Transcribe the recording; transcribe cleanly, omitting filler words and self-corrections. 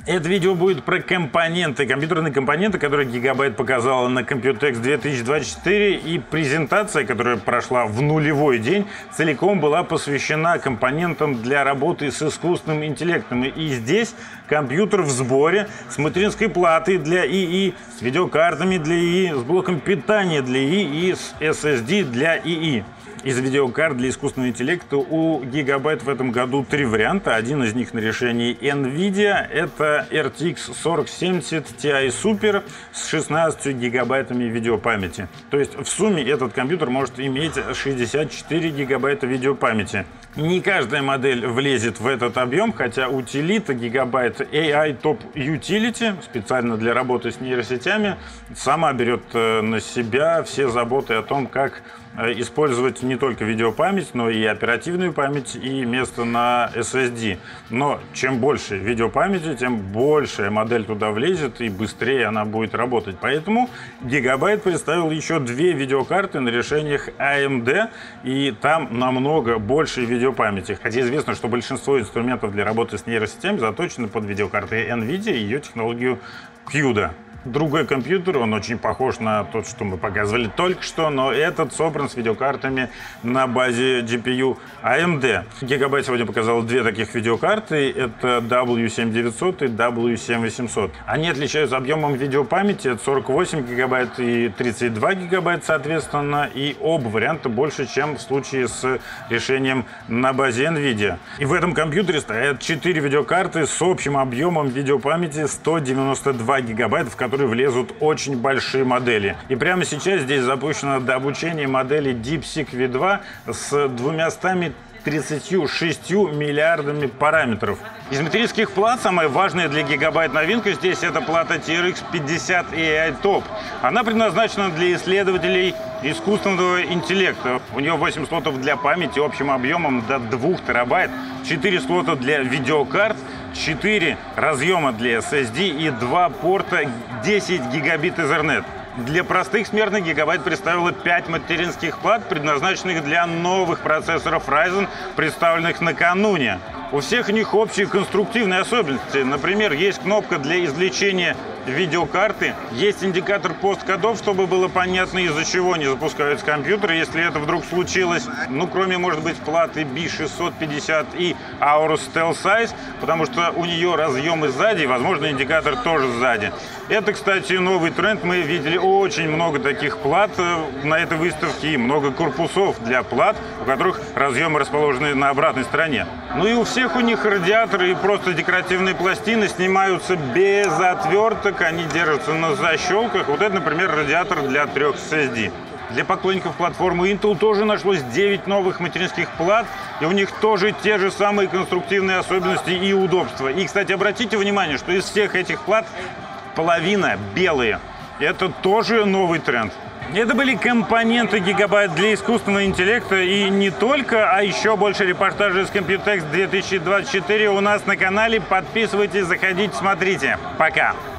Это видео будет про компоненты, компьютерные компоненты, которые Gigabyte показала на Computex 2024, и презентация, которая прошла в нулевой день, целиком была посвящена компонентам для работы с искусственным интеллектом. И здесь компьютер в сборе с материнской платой для ИИ, с видеокартами для ИИ, с блоком питания для ИИ и с SSD для ИИ. Из видеокарт для искусственного интеллекта у Gigabyte в этом году 3 варианта. Один из них на решении NVIDIA. Это RTX 4070 Ti Super с 16 гигабайтами видеопамяти. То есть в сумме этот компьютер может иметь 64 гигабайта видеопамяти. Не каждая модель влезет в этот объем, хотя утилита Gigabyte AI Top Utility, специально для работы с нейросетями, сама берет на себя все заботы о том, как использовать не только видеопамять, но и оперативную память, и место на SSD. Но чем больше видеопамяти, тем большая модель туда влезет, и быстрее она будет работать. Поэтому Gigabyte представил еще 2 видеокарты на решениях AMD, и там намного больше видеопамяти. Хотя известно, что большинство инструментов для работы с нейросетями заточены под видеокарты NVIDIA и ее технологию CUDA. Другой компьютер, он очень похож на тот, что мы показывали только что, но этот собран с видеокартами на базе GPU AMD. Gigabyte сегодня показал 2 таких видеокарты, это W7900 и W7800. Они отличаются объемом видеопамяти, это 48 гигабайт и 32 гигабайт соответственно, и оба варианта больше, чем в случае с решением на базе NVIDIA. И в этом компьютере стоят 4 видеокарты с общим объемом видеопамяти 192 гигабайта, в которые влезут очень большие модели. И прямо сейчас здесь запущено дообучение модели DeepSeek V2 с 236 миллиардами параметров. Из материнских плат самая важная для Gigabyte новинка здесь это плата TRX 50 AI Top. Она предназначена для исследователей искусственного интеллекта. У нее 8 слотов для памяти общим объемом до 2 терабайт, 4 слота для видеокарт, 4 разъема для SSD и 2 порта 10 гигабит Ethernet. Для простых смертных Gigabyte представила 5 материнских плат, предназначенных для новых процессоров Ryzen, представленных накануне. У всех них общие конструктивные особенности. Например, есть кнопка для извлечения видеокарты, есть индикатор посткодов, чтобы было понятно, из-за чего не запускаются компьютеры, если это вдруг случилось. Ну, кроме, может быть, платы B650 и Aorus Stealth Size, потому что у нее разъемы сзади, и, возможно, индикатор тоже сзади. Это, кстати, новый тренд. Мы видели очень много таких плат на этой выставке и много корпусов для плат, у которых разъемы расположены на обратной стороне. Ну и у всех у них радиаторы и просто декоративные пластины снимаются без отверток, они держатся на защелках. Вот это, например, радиатор для 3 SSD. Для поклонников платформы Intel тоже нашлось 9 новых материнских плат, и у них тоже те же самые конструктивные особенности и удобства. И, кстати, обратите внимание, что из всех этих плат половина белые. Это тоже новый тренд. Это были компоненты Gigabyte для искусственного интеллекта, и не только, а еще больше репортажей с Computex 2024 у нас на канале. Подписывайтесь, заходите, смотрите. Пока!